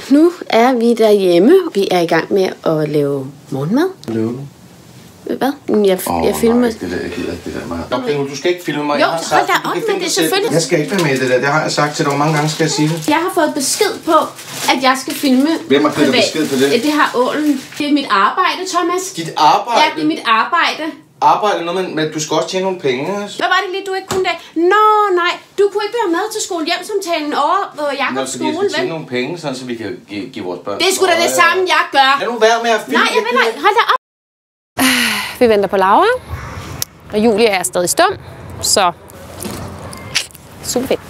nu er vi derhjemme. Vi er i gang med at lave morgenmad. Hvad? Jeg filmer... Det der, jeg gider ikke det der meget. Okay, du skal ikke filme mig. Jo, hold da op med det, selvfølgelig. Jeg skal ikke være med i det der. Det har jeg sagt til dig. Hvor mange gange skal jeg sige det? Jeg har fået besked på, at jeg skal filme. Hvem har givet dig besked på det? Det har Ålen. Det er mit arbejde, Thomas. Dit arbejde? Ja, det er mit arbejde. Arbejde noget, men du skal også tjene nogle penge. Hvad var det lige, du ikke kunne det? Nå, nej. Du kunne ikke være med til skolehjemsamtalen over på Jakobs skole, vel? Jeg skal tjene nogle penge, så vi kan give vores børn. Det er sgu da det samme, jeg gør. Lad nu være med at filme. Nej, jeg vil ikke. Hold da op. Vi venter på Laura, og Julie er stadig stum, så super fedt.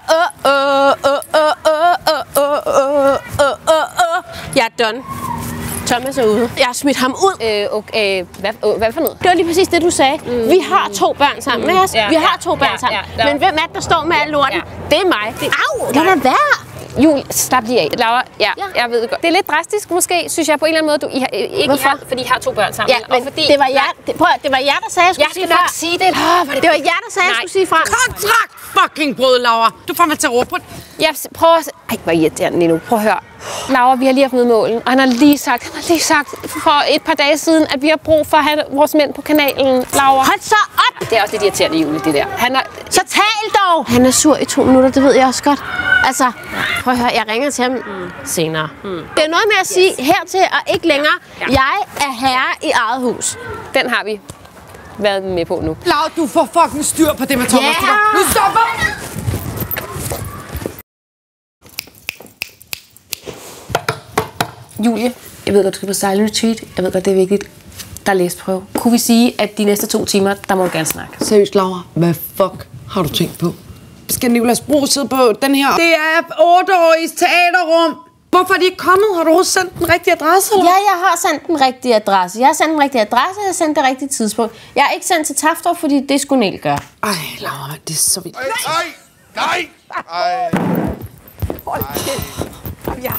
Jeg er done. Thomas er ude. Jeg har smidt ham ud. Hvad for noget? Det var lige præcis det, du sagde. Vi har 2 børn sammen med os. Vi har 2 børn sammen. Men hvem er det, der står med al lorten? Det er mig. Au! Lad mig være! Julie, slap lige af. Laura, jeg ved det godt. Det er lidt drastisk måske, synes jeg på en eller anden måde. Fordi I har 2 børn sammen. Ja, men fordi, det var jer, der sagde, jeg skulle sige fra. Jeg skal nok sige det. Det var jer, der sagde, jeg skulle sige fra. Kontrakt fucking brød, Laura. Du får mig til at råbe på det. Jeg prøver at... Ej, hvor irriterende lige nu. Prøv at høre. Laura, vi har lige haft møde med Ålen, og han har lige sagt for et par dage siden, at vi har brug for at have vores mænd på kanalen. Laura. Hold så op! Det er også lidt irriterende, Julie, det der. Så tal dog! Han er sur i 2 minutter, det ved jeg også godt. Altså, prøv at høre, jeg ringer til ham senere. Det er noget med at sige hertil og ikke længere. Jeg er herre i eget hus. Den har vi været med på nu. Laura, du får fucking styr på det med Thomas. Nu stopper! Julie, jeg ved godt, du skal på silent retreat. Jeg ved godt, det er vigtigt. Der er læseprøve. Kunne vi sige, at de næste 2 timer, der må du gerne snakke? Seriøst, Laura. Hvad fuck har du tænkt på? Skal Nicolas Bro sidde på den her? Det er 8-åriges teaterrum. Hvorfor er de ikke kommet? Har du også sendt den rigtige adresse? Eller? Ja, jeg har sendt den rigtige adresse. Jeg har sendt den rigtige adresse, jeg har sendt det rigtige tidspunkt. Jeg har ikke sendt til Taftor, fordi det skulle Niel gøre. Ej, Laura, det er så vildt. Nej! Ja.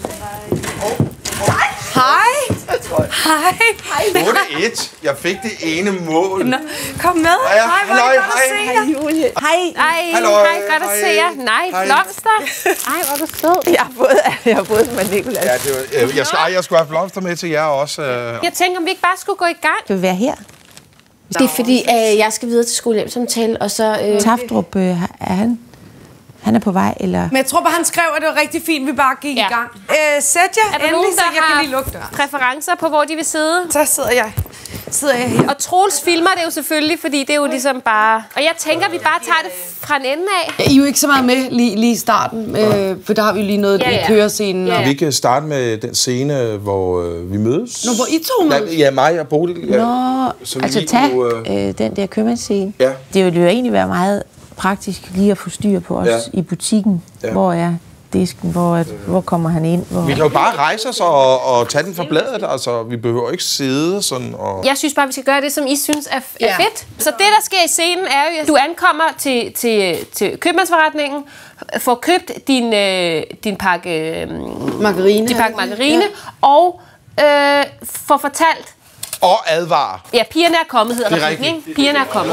Hej. Hej. 8-1. Jeg fik det ene mål. Nå, kom med. Hej, hvor er det godt at se dig. Julie. Hej, godt at se jer. Nej, blomster. Ej, hvor er du sød. Jeg har fået med Nicolas. Ja, jeg skulle have blomster med til jer også. Jeg tænker, om vi ikke bare skulle gå i gang. Skal vi være her? Det er fordi, jeg skal videre til skolehjemsamtale, og så... Taftrup, er han er på vej, eller... Men jeg tror bare, han skrev, at det var rigtig fint, vi bare gik i gang. Sæt jer endelig, så jeg kan lige lukke døren. Præferencer på, hvor de vil sidde? Så sidder jeg her. Og Troels filmer det jo selvfølgelig, fordi det er jo ligesom bare... Og jeg tænker, at vi bare tager det fra en ende af. I er jo ikke så meget med lige i starten, for der har vi jo lige noget i kørescenen. Ja. Vi kan starte med den scene, hvor vi mødes. Nå, hvor I 2 mødes? Ja, mig og Bodil. Ja. Nå, altså tag den der købmandsscene. Ja. Det ville jo egentlig være meget praktisk lige at få styr på os i butikken. Ja. Hvor er disken? Hvor kommer han ind? Vi kan jo bare rejse os og tage den fra bladet. Altså, vi behøver ikke sidde sådan og... Jeg synes bare, vi skal gøre det, som I synes er fedt. Så det, der sker i scenen, er jo, at du ankommer til købmandsforretningen, får købt din pakke margarine, og får fortalt... Og advare. Ja, pigerne er kommet, hedder replikken, ikke? Pigerne er kommet.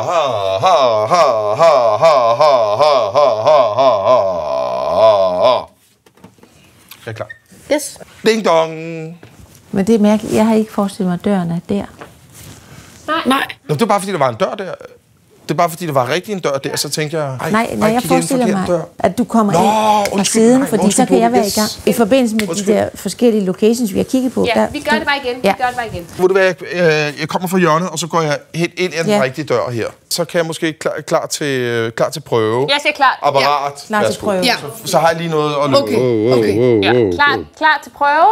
Jeg er klar. Yes. Ding dong. Men det er mærkeligt. Jeg har ikke forestillet mig, at døren er der. Nej. Nå, det var bare, fordi der var en dør der. Det er bare, fordi der var rigtig en dør der, så tænkte jeg... Nej, jeg forestiller mig, at du kommer ind fra siden, fordi så kan jeg være i gang. I forbindelse med de der forskellige locations, vi har kigget på. Ja, vi gør det bare igen. Ved du hvad, jeg kommer fra hjørnet, og så går jeg helt ind i den rigtige dør her. Så kan jeg måske klar til prøve. Jeg siger klar. Apparat. Ja. Klar til prøve. Ja. Så har jeg lige noget at løbe. Okay. Ja. Klar til prøve.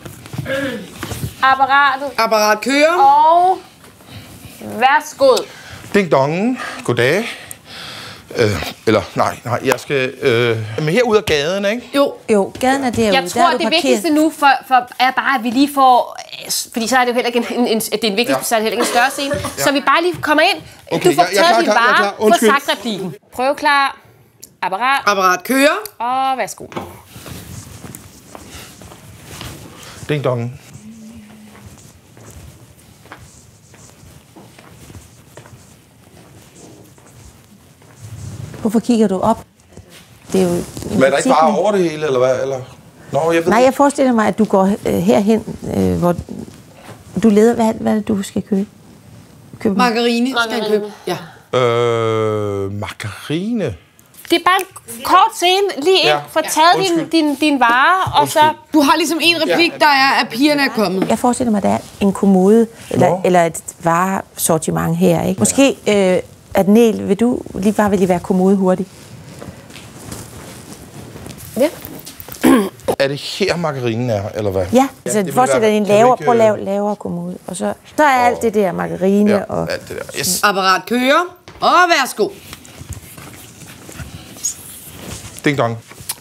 Apparat kører. Og værsgo. Ding dong. Goddag. Eller nej, jeg skal... Men herude af gaden, ikke? Jo, gaden er derude. Jeg tror, det vigtigste nu er bare, at vi lige får... Fordi så er det jo heller ikke så er det heller ikke en større scene. Ja. Så vi bare lige kommer ind. Okay, du får taget din vare, få sagt replikken. Prøv klar. Apparat kører. Og værsgo. Ding dong. Hvorfor kigger du op? Det er jo... Men er der ikke bare over det hele, eller hvad? Eller? Nå, jeg ved Nej, jeg forestiller mig, at du går herhen, hvor du leder. Hvad er det, du skal købe? Margarine skal han købe. Ja. Margarine? Det er bare en kort scene, lige ind, for taget din varer, og så... Du har ligesom en replik, der er, at pigerne er kommet. Jeg forestiller mig, at der er en kommode, eller et varesortiment her, ikke? Måske, at Nel, vil du lige bare være kommode hurtigt? Ja. Er det her, margarinen er, eller hvad? Ja, altså forestiller en lavere kommode. Og så er alt det der margarine og... alt det der. Yes. Apparat kører, og værsgo. Ding dong.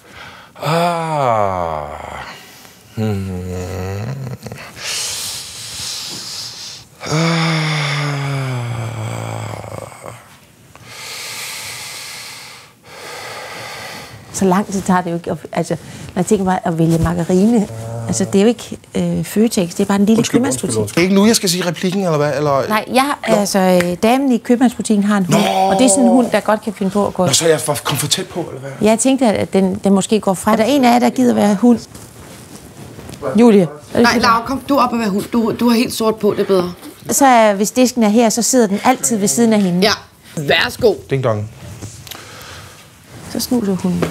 Så lang tid tager det jo ikke. Altså, når jeg tænker mig at vælge margarine, altså det er jo ikke Føtex, det er bare en lille købmandsbutik. Det er ikke nu, jeg skal sige replikken, eller hvad? Eller... Nej, damen i købmandsbutikken har en hund, og det er sådan en hund, der godt kan finde på at gå... Nå, så er jeg kommet for tæt på, eller hvad? Jeg tænkte, at den måske går fra. Der er en af jer, der gider være hund. Julie. Nej, Laura, kom du op og vær hund. Du har helt sort på, det er bedre. Så hvis disken er her, så sidder den altid ved siden af hende. Ja, værsgo. Ding dong. Så snuser hunden.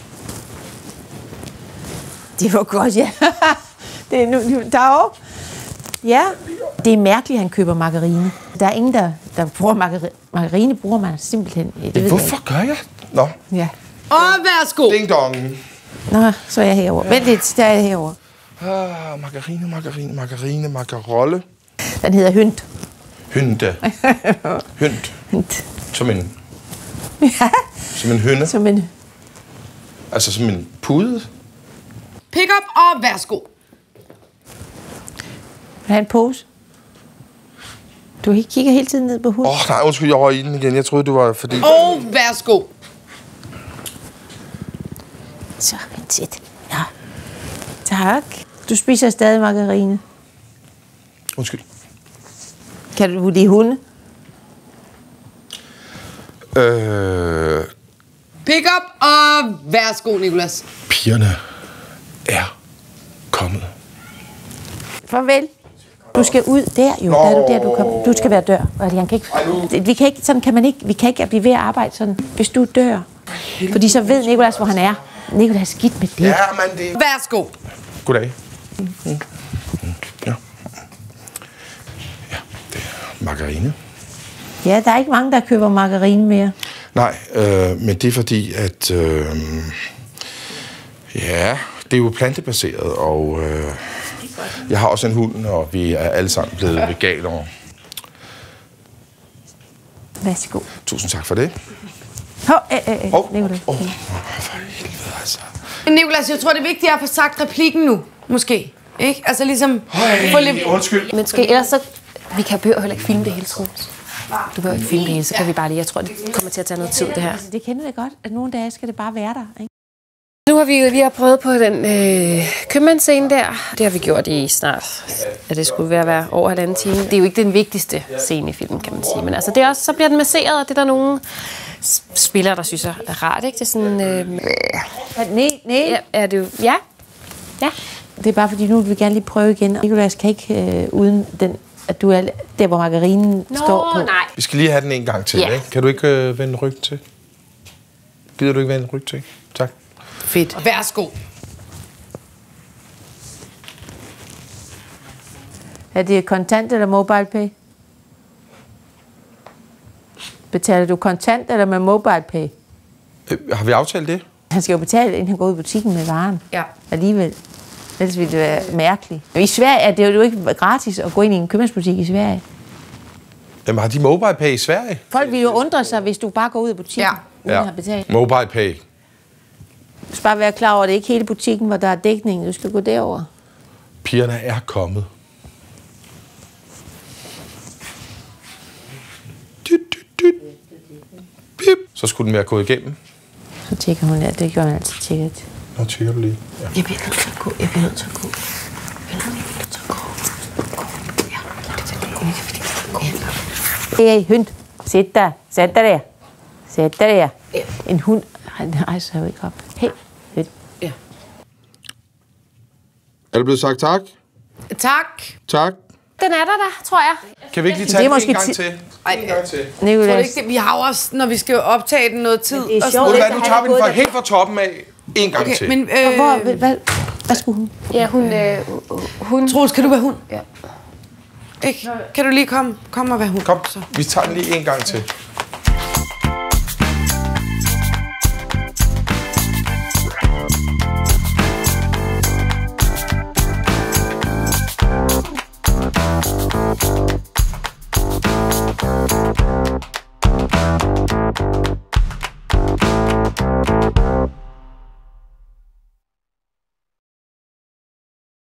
Det var godt, ja. Det er nu dag. Ja, det er mærkeligt, at han køber margarine. Der er ingen, der bruger margarine. Bruger man simpelthen. Hvorfor gør jeg? Nå. Ja. Og værsgo. Ding dong. Nå, så er jeg herovre. Vent lidt, der er jeg herovre. Margarine, margarolle. Den hedder Hynt. Hynde. Hynt. Som en... Ja. Som en høne. Som en... Altså som en pude. Pick up og værsgo. Vil du have en pose? Du kigger hele tiden ned på hunden. Nej, undskyld, jeg var i den igen. Jeg troede, det var fordi... Og værsgo. Så, vent lidt. Ja. Tak. Du spiser stadig margarine. Undskyld. Kan du lide hunde? Pick up og værsgo, Nicolas. Pigerne er kommet. Farvel. Du skal ud der jo. Der er du der, du kommer. Du skal være dør. Og han kan ikke, vi kan ikke, sådan kan man ikke, vi kan ikke blive ved at arbejde sådan, hvis du dør. Fordi så ved Nicolas, hvor han er. Nicolas er skidt med det. Ja, men det... Værsgo. Goddag. Ja. Ja, det er margarine. Ja, der er ikke mange, der køber margarine mere. Nej, men det er fordi, at... ja, det er jo plantebaseret, og jeg har også en hund, og vi er alle sammen blevet veganere. Værsgo. Tusind tak for det. Nicolas. For helvede, altså. Nicolas, jeg tror, det er vigtigt at få sagt replikken nu. Måske. Ikke? Altså ligesom... Undskyld. Men ellers så... Vi kan behøver heller ikke filme det hele, Troels. Du behøver ikke filme det hele, så kan vi bare lige... Jeg tror, det kommer til at tage noget tid, det her. Altså, det kender jeg godt, at nogle dage skal det bare være der, ikke? Nu har vi har prøvet på den købmandsscene der. Det har vi gjort i snart, at det skulle være over 1,5 time. Det er jo ikke den vigtigste scene i filmen, kan man sige. Men altså, det er også, så bliver den masseret, og det er der nogle spillere, der synes er rart, ikke? Det er sådan... Nej. Ja, er det jo... Ja. Ja. Det er bare fordi, nu vil vi gerne lige prøve igen. Nicolas kan ikke uden den... At du er der, hvor margarinen står på. Nej. Vi skal lige have den en gang til, ikke? Kan du ikke vende ryggen til? Gider du ikke vende ryggen til? Tak. Fedt. Værsgo. Er det kontant eller MobilePay? Betaler du kontant eller med MobilePay? Har vi aftalt det? Han skal jo betale, inden han går ud i butikken med varen. Ja. Alligevel. Ellers ville det være mærkeligt. I Sverige er det jo ikke gratis at gå ind i en købmandsbutik i Sverige. Jamen, har de MobilePay i Sverige? Folk vil jo undre sig, hvis du bare går ud af butikken, uden at have betalt. MobilePay. Du skal bare være klar over, at det er ikke hele butikken, hvor der er dækning. Du skal gå derover. Pigerne er kommet. Pip. Så skulle den være gået igennem. Så tjekker hun der. Det gør hun altid tjekket. Nå, tjekker du lige. Ja. Jeg bliver nødt til at gå. Jeg bliver nødt til at gå. Hey, hund. Sæt dig. Sæt dig der. Sæt dig der. En hund. Han rejser jo ikke op. Hey, hund. Ja. Er der blevet sagt tak? Tak. Tak. Den er der, tror jeg. Kan vi ikke lige tage den en gang til? En gang til. Nicolas. Vi har jo også, når vi skal optage den noget tid. det er og sjovt. Ved du hvad, nu tager vi den helt fra toppen af en gang til. Men, Hvad skulle hun? Ja, hun... Troels, kan du være hund? Ja. Ikke? Kan du lige komme og være hund? Kom, vi tager den lige en gang til.